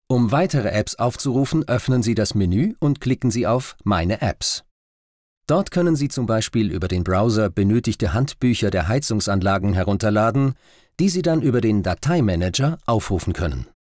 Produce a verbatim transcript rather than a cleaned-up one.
Um weitere Apps aufzurufen, öffnen Sie das Menü und klicken Sie auf Meine Apps. Dort können Sie zum Beispiel über den Browser benötigte Handbücher der Heizungsanlagen herunterladen, die Sie dann über den Dateimanager aufrufen können.